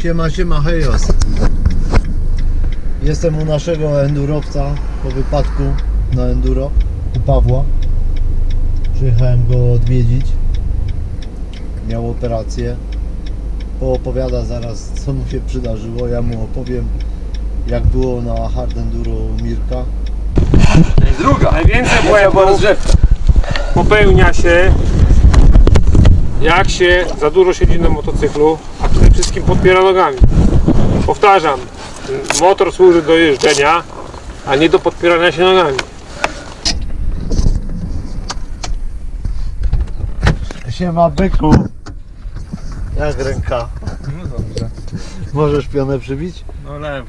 Siema, siema, hejos. Jestem u naszego endurowca po wypadku na enduro, u Pawła. Przyjechałem go odwiedzić. Miał operację. Poopowiada zaraz, co mu się przydarzyło. Ja mu opowiem, jak było na hard enduro u Mirka. Druga. Najwięcej błędów popełnia się, jak się za dużo siedzi na motocyklu, a przede wszystkim podpiera nogami. Powtarzam, motor służy do jeżdżenia, a nie do podpierania się nogami. Siema, byku. Jak ręka? No dobrze. Możesz pionę przybić? No lew.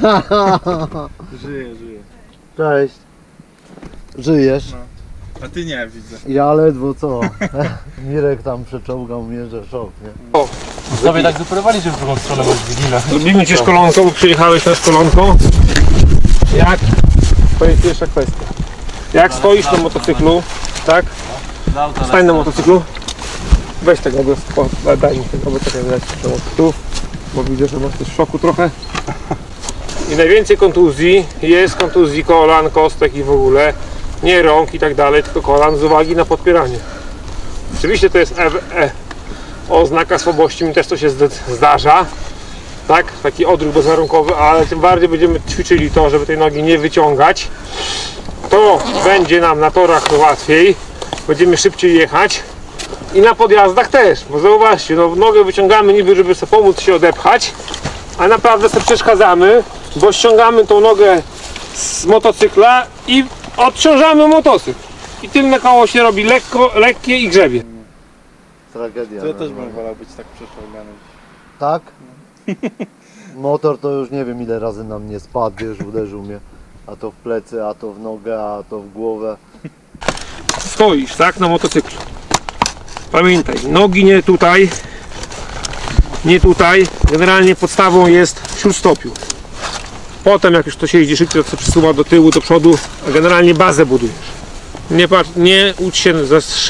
Żyję. Cześć. Żyjesz? No. A ty nie, widzę. Ja ledwo co. Mirek tam przeczołgał mnie, że szok, nie? O, Sobie tak wyprowadziliście w drugą stronę, bo jest Wigila. zrobimy Cię szkolonką, bo przyjechałeś na szkolonką. Jak? To jest pierwsza kwestia. Jak stoisz na motocyklu, tak? Stań na motocyklu. Weź tego, daj mi tego, bo czekaj, dać tu, bo widzę, że masz też w szoku trochę. I najwięcej kontuzji jest kontuzji kolan, kostek i w ogóle. Nie rąk i tak dalej, tylko kolan z uwagi na podpieranie. Oczywiście to jest oznaka słabości, mi też to się zdarza. Tak? Taki odruch bezwarunkowy, ale tym bardziej będziemy ćwiczyli to, żeby tej nogi nie wyciągać. To będzie nam na torach łatwiej, będziemy szybciej jechać i na podjazdach też, bo zauważcie, no, nogę wyciągamy niby, żeby sobie pomóc się odepchać, a naprawdę sobie przeszkadzamy, bo ściągamy tą nogę z motocykla i odciążamy motocykl. I tylne koło się robi lekkie i grzebie. Tragedia. To ja też bym wolał być tak przeszczałgany. Tak? Motor to już nie wiem ile razy na mnie spadł, wiesz, uderzył mnie. A to w plecy, a to w nogę, a to w głowę. Stoisz, tak, na motocyklu. Pamiętaj, nogi nie tutaj, nie tutaj. Generalnie podstawą jest śródstopiu. Potem jak już to się jeździ szybciej, to się przesuwa do tyłu, do przodu, a generalnie bazę budujesz. Nie ucz się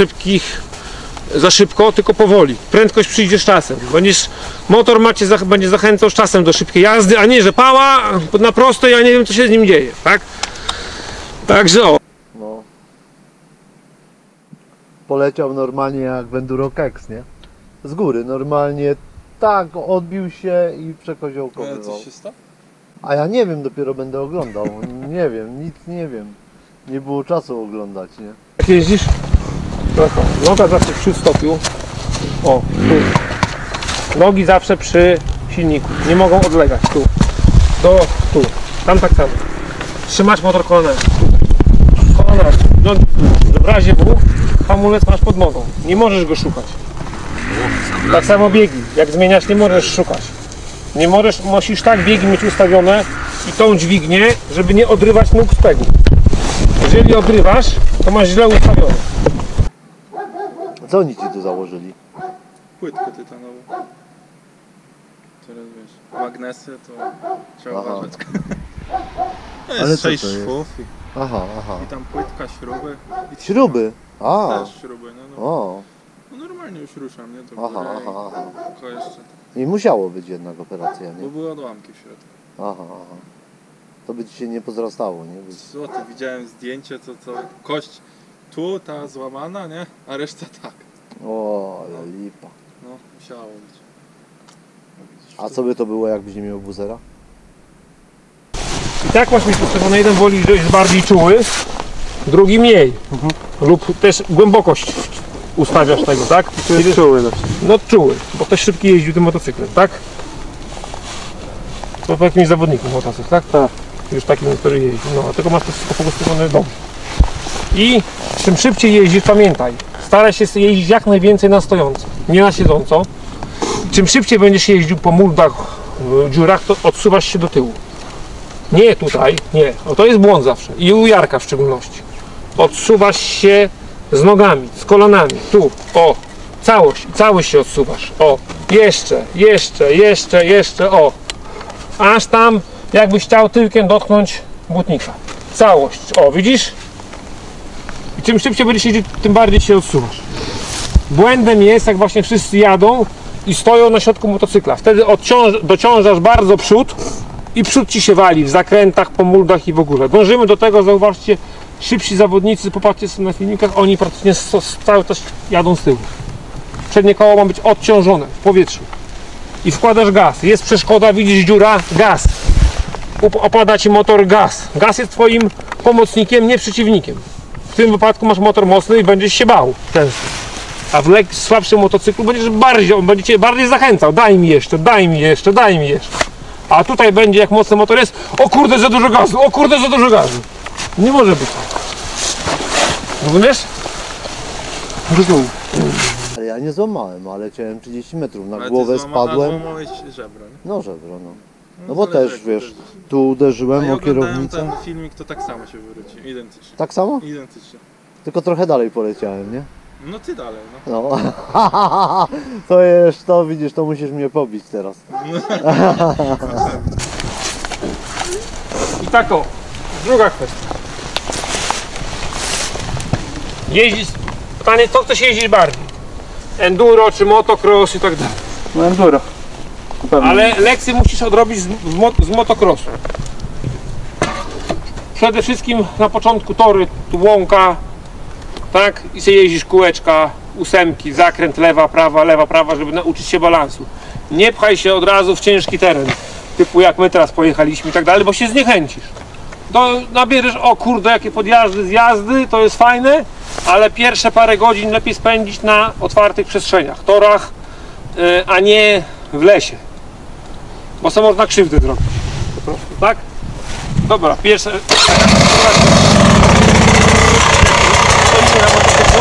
za szybko, tylko powoli. Prędkość przyjdzie z czasem. Motor będzie zachęcał z czasem do szybkiej jazdy, a nie, że pała na prosto, ja nie wiem, co się z nim dzieje, tak? Także o. No. Poleciał normalnie jak w Enduro Keks, nie? Z góry, normalnie tak odbił się i przekoziołkowywał. Coś się stało? A ja nie wiem, dopiero będę oglądał. Nie wiem, nic nie wiem. Nie było czasu oglądać, nie? Jak jeździsz? Noga zawsze w śródstopiu. O, tu. Nogi zawsze przy silniku. Nie mogą odlegać. Tu. Tu. Tam tak samo. Trzymasz motor kolanami. Kolanami. Nogi. W razie W hamulec masz pod nogą. Nie możesz go szukać. Tak samo biegi. Jak zmieniasz, nie możesz szukać. Nie możesz, musisz tak biegi mieć ustawione i tą dźwignię, żeby nie odrywać nóg z pegu. Jeżeli odrywasz, to masz źle ustawione. Co oni ci tu założyli? Płytkę tytanową. Teraz wiesz, magnesy to trzeba Aha. uważać. To Ale jest co 6 to jest? szwów Aha. i tam płytka, śruby. I Śruby? A. też śruby, O. no normalnie już ruszam, nie? To Aha. tylko jeszcze, I musiało być jednak operacja, bo nie? były odłamki w środku. Aha. To by ci się nie pozrastało, nie? Co ty, widziałem zdjęcie, co kość tu, ta złamana, nie? A reszta tak. O, ale lipa. No, musiało być. A co by to było, jakbyś nie miał buzera? I tak masz mieć ustawione, jeden woli, że jest bardziej czuły, drugi mniej. Lub też głębokość ustawiasz tego, tak? To jest czuły. No czuły, bo ktoś szybki jeździł tym motocyklem, tak? To po jakimś zawodniku motocykl, tak? Tak. Już takim, który jeździ. No, tylko masz to wszystko postawione dobrze. I czym szybciej jeździsz, pamiętaj, staraj się jeździć jak najwięcej na stojąco, nie na siedząco. Czym szybciej będziesz jeździł po muldach, dziurach, to odsuwasz się do tyłu. Nie tutaj, nie. O, to jest błąd zawsze. I u Jarka w szczególności. Odsuwasz się z nogami, z kolanami. Tu, o. Całość się odsuwasz. O. Jeszcze, o. Aż tam, jakbyś chciał tyłkiem dotknąć błotnika. Całość. O, widzisz? I czym szybciej będziesz jeździć, tym bardziej się odsuwasz. Błędem jest, jak właśnie wszyscy jadą i stoją na środku motocykla. Wtedy dociążasz bardzo przód i przód ci się wali w zakrętach, po muldach i w ogóle. Dążymy do tego, zauważcie, szybsi zawodnicy, popatrzcie sobie na filmikach, oni praktycznie cały czas jadą z tyłu. Przednie koło ma być odciążone w powietrzu. I wkładasz gaz. Jest przeszkoda, widzisz dziura, gaz. Opada ci motor, gaz. Gaz jest twoim pomocnikiem, nie przeciwnikiem. W tym wypadku masz motor mocny i będziesz się bał często. A w słabszym motocyklu on będzie cię bardziej zachęcał. Daj mi jeszcze, daj mi jeszcze, daj mi jeszcze. A tutaj będzie, jak mocny motor jest, o kurde, za dużo gazu, o kurde, za dużo gazu. Nie może być tak. Rozumiesz? Rozumiem. Ale ja nie złamałem, ale ciałem 30 metrów. Na Ale ty głowę spadłem. Złamałeś żebra, nie? No żebro, no. No bo zależy, też, jak wiesz, uderzysz. tu uderzyłem Ja o oglądałem kierownicę. ten filmik, to tak samo się wywrócił, identycznie. Tak samo? Identycznie. Tylko trochę dalej poleciałem, nie? No ty dalej, no. No. To jest, to widzisz, to musisz mnie pobić teraz. I tak o, druga kwestia. Jeździć, pytanie, co chcesz jeździć bardziej? Enduro czy motocross i tak dalej. No enduro. Ale lekcje musisz odrobić z motocrossu. Przede wszystkim na początku tory, tu łąka, tak? I sobie jeździsz kółeczka, ósemki, zakręt lewa, prawa, żeby nauczyć się balansu. Nie pchaj się od razu w ciężki teren, typu jak my teraz pojechaliśmy i tak dalej, bo się zniechęcisz. Nabierzesz, o kurde, jakie podjazdy, zjazdy, to jest fajne, ale pierwsze parę godzin lepiej spędzić na otwartych przestrzeniach, torach, a nie w lesie. Bo sobie można krzywdę zrobić. Po prostu, tak? Dobra, pierwsze. Stoimy na motocyklu.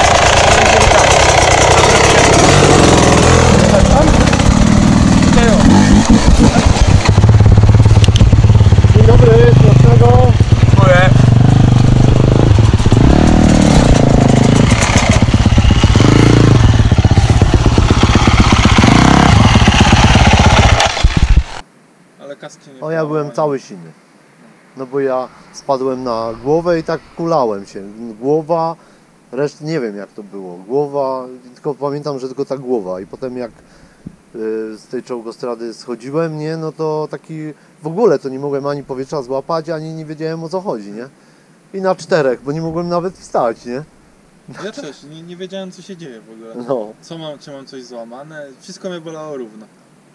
Dzień dobry, smacznego. Dziękuję. Ale kaski nie O, ja byłem cały siny. No bo ja spadłem na głowę i tak kulałem się. Głowa, resztę nie wiem jak to było. Głowa, tylko pamiętam, że tylko ta głowa. I potem jak z tej czołgostrady schodziłem, nie, no to taki w ogóle to nie mogłem ani powietrza złapać, ani nie wiedziałem o co chodzi, nie? I na czterech, bo nie mogłem nawet wstać, nie? Ja też, nie wiedziałem co się dzieje w ogóle. No. Co mam, czy mam coś złamane? Wszystko mnie bolało równo.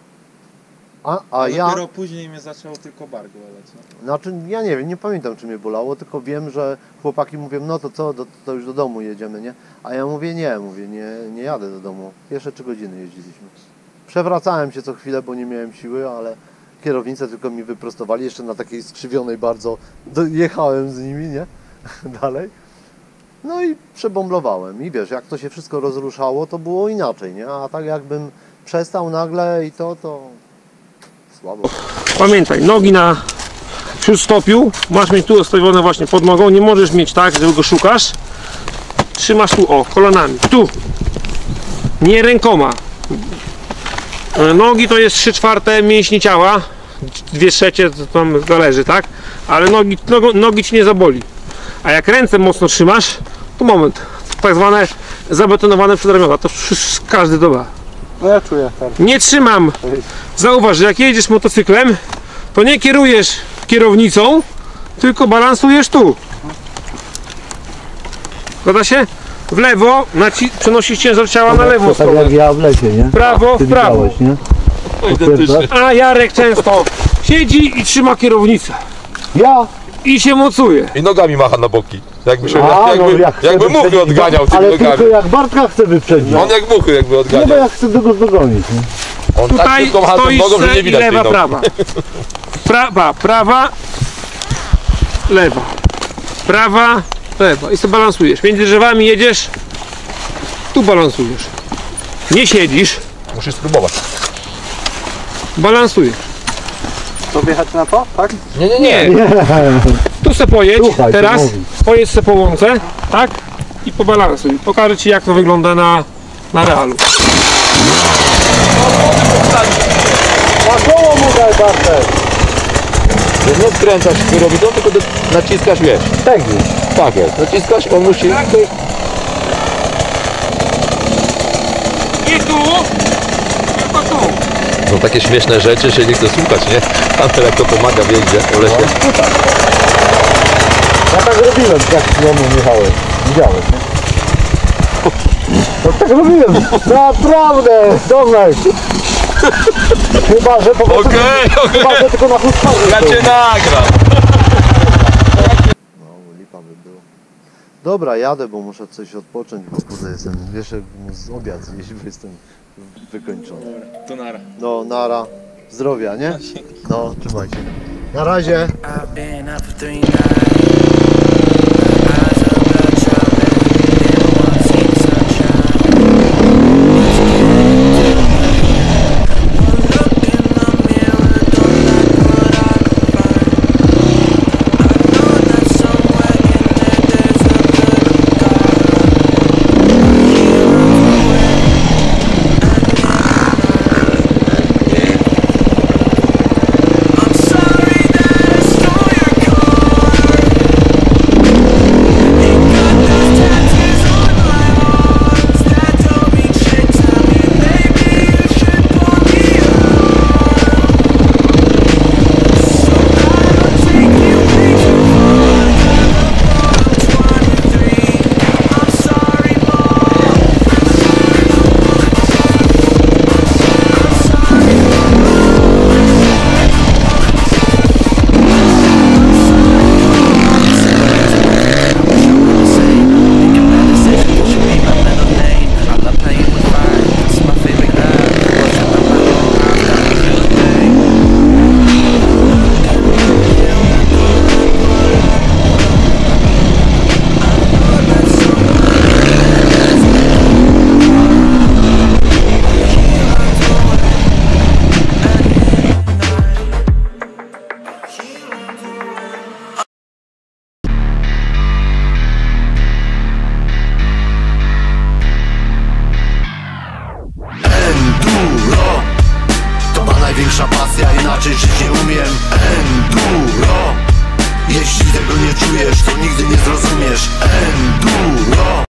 A ja, Dopiero później mnie zaczęło tylko bark boleć. No. znaczy ja nie wiem, nie pamiętam czy mnie bolało, tylko wiem, że chłopaki mówią, no to co, to już do domu jedziemy, nie? A ja mówię, nie jadę do domu. Jeszcze 3 godziny jeździliśmy. Przewracałem się co chwilę, bo nie miałem siły, ale kierownicę tylko mi wyprostowali, jeszcze na takiej skrzywionej bardzo, jechałem z nimi, nie? Dalej. No i przebomblowałem i wiesz, jak to się wszystko rozruszało, to było inaczej, nie? A tak jakbym przestał nagle i to słabo. Pamiętaj, nogi na śródstopiu, masz mieć tu ustawione właśnie pod nogą, nie możesz mieć tak, że go szukasz. Trzymasz tu, o, kolanami, tu. Nie rękoma. Nogi to jest 3/4 mięśni ciała, 2/3 to tam zależy, tak? Ale nogi ci nie zaboli. A jak ręce mocno trzymasz, to moment, tak zwane zabetonowane przedramiona, to każdy to ma. No ja czuję teraz. Nie trzymam. Zauważ, że jak jedziesz motocyklem, to nie kierujesz kierownicą, tylko balansujesz tu. Zgadza się? W lewo przenosisz ciężar ciała na lewą Tak stronę. jak ja w lesie, nie? W prawo, Ty w prawo. widziałeś, nie? A Jarek często siedzi i trzyma kierownicę. Ja? I się mocuje. I nogami macha na boki. Jakby się, jak jakby chcę muchy wyprzedzić, odganiał tymi ale nogami. tylko jak Bartka chce wyprzedzić. On jak muchy jakby Nie, bo odganiał. ja chcę go dogonić, nie? On tak Tutaj szybko macha tą stoisz nogą, że se nie i widać tej lewa, nogi. prawa. Prawa, lewa. Prawa, lewa. I sobie balansujesz. Między drzewami jedziesz, tu balansujesz. Nie siedzisz, Musisz spróbować. balansujesz. To wjechać na to, tak? Nie. Tu se pojedź, Słuchaj, teraz to mówi. pojedź se po łące, tak? I pobalansuj. Pokażę ci jak to wygląda na realu. Na koło mu daj, Bartek. Że nie skręcasz kierownicą, tylko naciskasz, wiesz. Tak jest. Tak jest. Naciskasz, on musi... I tu Są takie śmieszne rzeczy, że nie chcę słuchać, nie? Tamten jak to pomaga w jeździe, Olesie. Ja tak robiłem, jak z Michałem. Widziałeś, nie? No tak robiłem. Naprawdę, Tomek. Chyba, że po prostu... Chyba, że tylko na chustkarzu. Ja cię nagram! No, lipa by było. Dobra, jadę, bo muszę coś odpocząć, bo kurde jestem, wiesz, jak z obiad zjeść, bo jestem wykończony. To nara. No, nara. Zdrowia, nie? No, trzymajcie. Na razie. I've been up for 3 nights. Eyes on blood trouble. Never once seen the sunshine. It's getting to me. One look in the mirror, don't like what I find. I know that somewhere in there there's a good guy. Here I'm away. I'm sorry that I stole your car. Ain't got those tattoos on my arms that don't mean shit to me. Maybe you should pull me up, so I don't take you way too far. I'm 23. I'm sorry, Mom. I'm sorry. Enduro to ma największa pasja, inaczej żyć nie umiem. Enduro, jeśli tego nie czujesz, to nigdy nie zrozumiesz. Enduro.